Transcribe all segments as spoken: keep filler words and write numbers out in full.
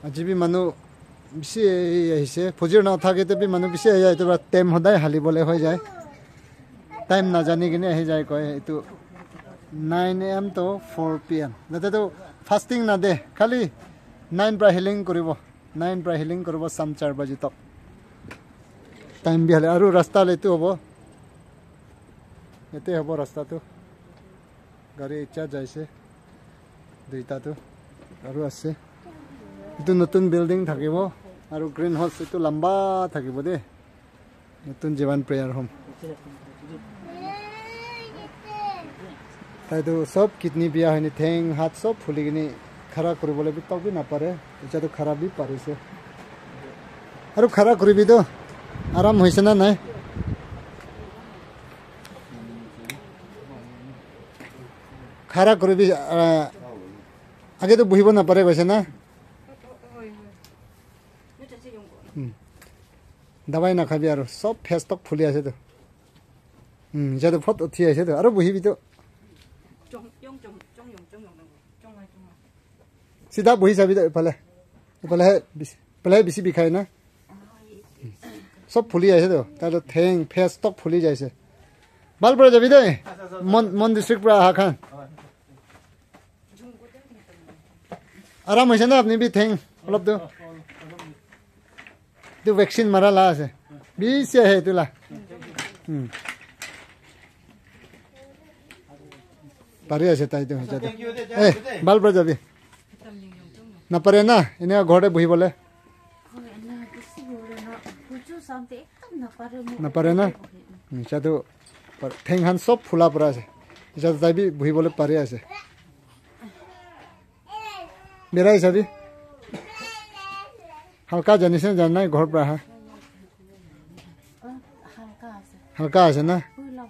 আজি বি মানুহ বেছি আহিছে ফজিৰ নাথাকেতে বি মানুহ বেছি আহি যায় এইটো টাইম সদায় হালিবলৈ হৈ যায় টাইম নাজানি কিনে আহি যায় কয় এইটো nine A M to four P M যাতেতো ফাষ্টিং নাদে খালি নাইন পৰা হিলিং কৰিব নাইন পৰা হিলিং কৰিব চাম চাৰ বাজি তক টাইম বি হ'লে আৰু ৰাস্তালৈ এইটো হ'ব ইয়াতে হ'ব ৰাস্তাটো গাড়ী ইচ্ছা যাইছে দুইটাটো আৰু আছে এইটো নতুন বিল্ডিং থাকিব আৰু গ্ৰীণ হাউচ এইটো লম্বা থাকিব দেই নতুন জীৱন প্ৰেয়াৰ হোম তাইতো সব কিডনি বিয়া হয়নি ঠেং হাত সব ফুলি কিনি খাৰা কৰিবলৈ বি তক বি নাপাৰে এতিয়াতো খাৰা বি পাৰিছে আৰু খাৰা কৰিবিতো আৰাম হৈছে না নাই খাৰা কৰিবি আগেতো বহিব নাপাৰে কৈছে না দাবাই নাখাবি আৰু সব ফেচ তক ফুলি আছেতো এতিয়াতো ফট উঠি আহিছেতো আৰু বহিবিতো চিধা বহি যাবি এইফালে এইফালেহে এইফালেহে বেছি বিষাই না সব ফুলি আহিছেতো তাতো ঠেং ফেচ তক ফুলি যাইছে ভাল পৰা যাবি দেই মন মন ডিষ্ট্ৰিক্ট পৰা অহা খান আৰাম হৈছে না আপুনি বি ঠেং অলপতো এইটো ভেকচিন মাৰা লা আছে বেছি আহে এইটো লা পাৰি আছে তাইতো এ ভাল পৰা যাবি নাপাৰে না এনে ঘৰতে বহিবলৈ নাপাৰে না এতিয়াতো ঠেংখান চব ফুলা পৰা আছে এতিয়া তাই বি বহিবলৈ পাৰি আছে বেৰাই চাবি হালকা জানিছে জান নাই ঘৰৰ পৰা আহা হালকা আছে না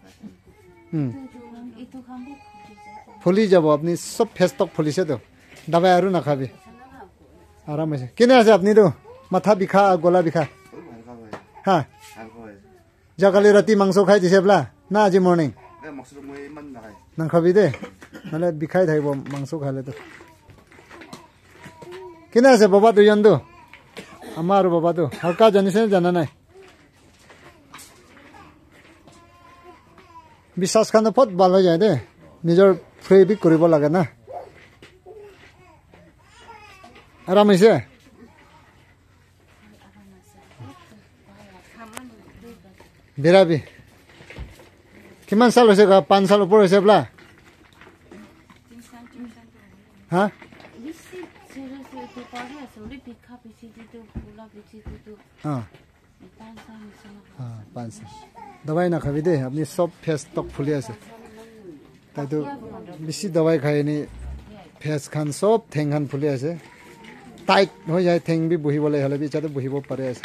ফুলি যাব আপুনি চব ফেচ তক ফুলিছেতো দাবাই আৰু নাখাবি আৰাম হৈছে কেনে আছে আপুনিতো মাথা বিষা গলা বিষা হা যোৱাকালি ৰাতি মাংস খাই দিছে বোলা না আজি মৰ্ণিং নাখাবি দেই নহ'লে বিষাই থাকিব মাংস খালেতো কেনে আছে বাবা দুজনটো আমাৰ আৰু বাবাটো হালকা জানিছে জানা নাই বিশ্বাস খান ফট ভাল হৈ যায় দেই নিজৰ ফ্ৰী বি কৰিব লাগে না আৰাম হৈছে বেৰাবি কিমান চাল হৈছে পাঁচ চাল ওপৰ হৈছে বোলা হা দবাই নাখাবি দেই আপুনি চব ফেচ তক ফুলি আছে তাইতো বেছি দবাই খাই এনে ফেচ খান চব ঠেং খান ফুলি আছে টাইট হৈ যায় ঠেং বি বহিবলৈ হ'লে বি এতিয়াতো বহিব পাৰে আছে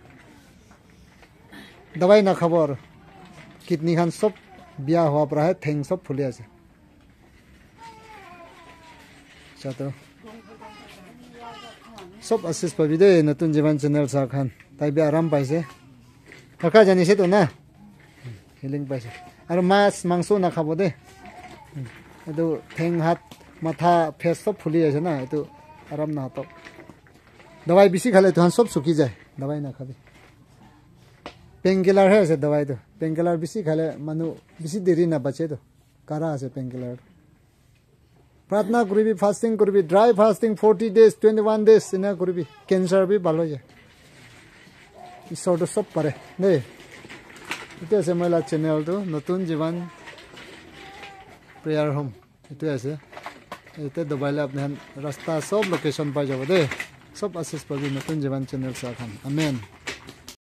দবাই নাখাব আৰু কিডনি খান চব বিয়া হোৱাৰ পৰাহে ঠেং চব ফুলি আছে এতিয়াতো সব আশিস পাবি দেই নতুন জীৱন চেনেল চাহ খান তাই বি আৰাম পাইছে কাকা জানিছেতো না হিলিং পাইছে আৰু মাছ মাংস নাখাব দেই এইটো ঠেং হাত মাথা ফেচ চব ফুলি আছে না এইটো আৰাম নাহাতক দবাই বেছি খালে তোহান চব চুকি যায় দবাই নাখাবি পেইনকিলাৰহে আছে দবাইটো পেইনকিলাৰ বেছি খালে মানুহ বেছি দেৰি নাবাচেতো কাৰা আছে পেইনকিলাৰ প্ৰাৰ্থনা কৰিবি ফাষ্টিং কৰিবি dry fasting forty days twenty one days এনে কৰিবি কেঞ্চাৰ বি ভাল হৈ যায় ঈশ্বৰটো চব পাৰে দেই এইটো আছে মহিলা চেনেলটো নতুন জীৱন প্ৰেয়াৰ হোম এইটোৱে আছে এইটোৱে দবাইলে আপুনি ৰাস্তা চব লোকেশ্যন পাই যাব দেই চব আশিস পাবি নতুন জীৱন চেনেল চাহ খান আমেন